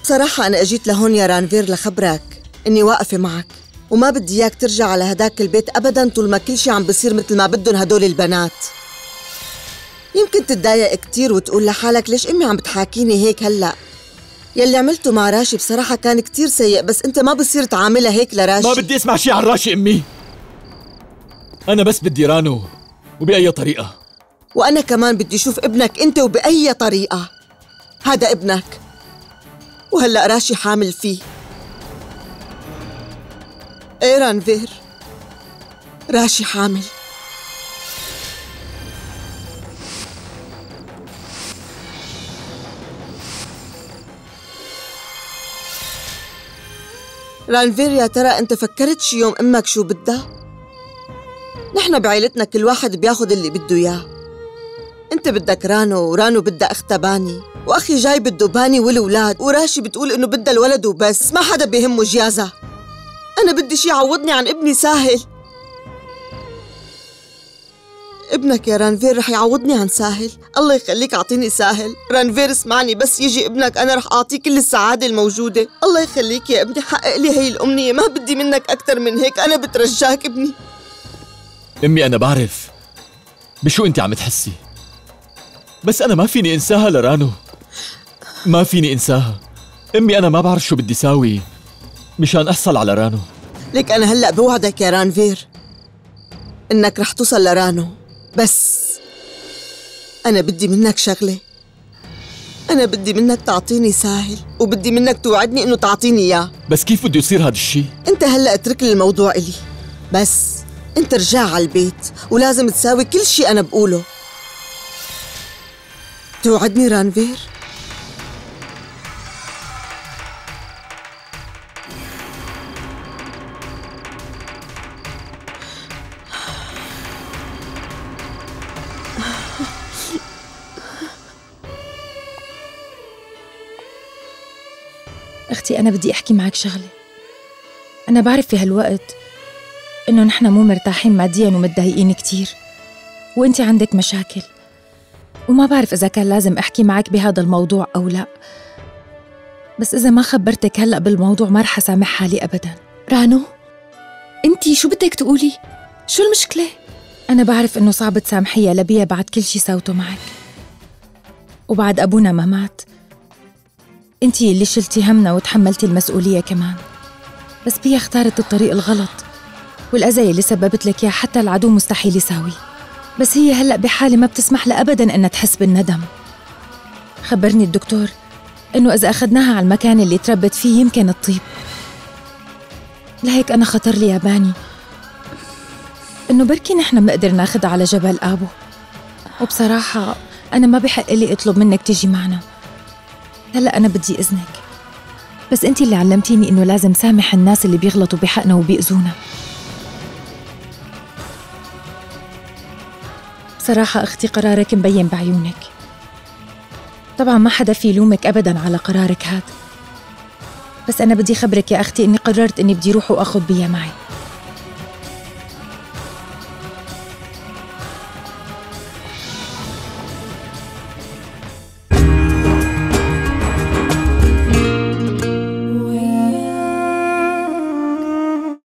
بصراحة أنا أجيت لهون يا رانفير لخبرك إني واقفة معك، وما بدي إياك ترجع على هداك البيت أبداً طول ما كل شي عم بصير مثل ما بدهم هدول البنات. يمكن تتضايق كتير وتقول لحالك ليش أمي عم بتحاكيني هيك هلأ؟ يلي عملته مع راشي بصراحة كان كتير سيء، بس أنت ما بصير تعاملها هيك لراشي. ما بدي أسمع شي عن راشي أمي، أنا بس بدي رانو وبأي طريقة. وأنا كمان بدي أشوف ابنك أنت وبأي طريقة. هذا ابنك، وهلأ راشي حامل فيه. إيه رانفير، راشي حامل. رانفير يا ترى أنت فكرت شي يوم أمك شو بدها؟ نحن بعيلتنا كل واحد بياخد اللي بده إياه. أنت بدك رانو، ورانو بدها أختها باني، وأخي جاي بده باني والولاد، وراشي بتقول إنه بدها الولد وبس، ما حدا بيهمه جيازة. أنا بدي شي يعوضني عن ابني ساهل. ابنك يا رانفير رح يعوضني عن ساهل. الله يخليك أعطيني ساهل. رانفير اسمعني، بس يجي ابنك أنا رح أعطيه كل السعادة الموجودة. الله يخليك يا ابني، حقق لي هي الأمنية، ما بدي منك أكتر من هيك. أنا بترجاك ابني. أمي أنا بعرف بشو أنت عم تحسي، بس أنا ما فيني إنساها لرانو، ما فيني إنساها. أمي أنا ما بعرف شو بدي ساوي مشان أحصل على رانو. لك أنا هلأ بوعدك يا رانفير إنك رح توصل لرانو، بس أنا بدي منك شغلة. أنا بدي منك تعطيني ساهل، وبدي منك توعدني إنه تعطيني إياه. بس كيف بده يصير هذا الشيء؟ أنت هلأ اترك لي الموضوع إلي، بس أنت رجع على البيت ولازم تساوي كل شيء أنا بقوله. توعدني رانفير؟ أختي أنا بدي أحكي معك شغلة. أنا بعرف في هالوقت إنه نحن مو مرتاحين مادياً ومتضايقين كتير، وإنتِ عندك مشاكل، وما بعرف إذا كان لازم أحكي معك بهذا الموضوع أو لا، بس إذا ما خبرتك هلأ بالموضوع ما رح أسامح حالي أبداً. رانو، أنتِ شو بدك تقولي؟ شو المشكلة؟ أنا بعرف إنه صعب تسامحيها لبيا بعد كل شي سوته معك، وبعد أبونا ما مات انتي اللي شلتي همنا وتحملتي المسؤولية كمان، بس بيا اختارت الطريق الغلط، والأذى اللي سببت لك يا حتى العدو مستحيل يساوي. بس هي هلأ بحالة ما بتسمح لها أبداً إنها تحس بالندم. خبرني الدكتور إنه إذا أخذناها على المكان اللي تربت فيه يمكن تطيب. لهيك أنا خطر لي يا باني إنه بركي نحن بنقدر ناخدها على جبل آبو، وبصراحة أنا ما بحق لي أطلب منك تيجي معنا. هلأ أنا بدي إذنك، بس أنتي اللي علمتيني إنه لازم سامح الناس اللي بيغلطوا بحقنا وبيأذونا. بصراحة أختي قرارك مبين بعيونك. طبعا ما حدا في يلومك أبدا على قرارك هاد، بس أنا بدي خبرك يا أختي إني قررت إني بدي روح وأخذ بيا معي.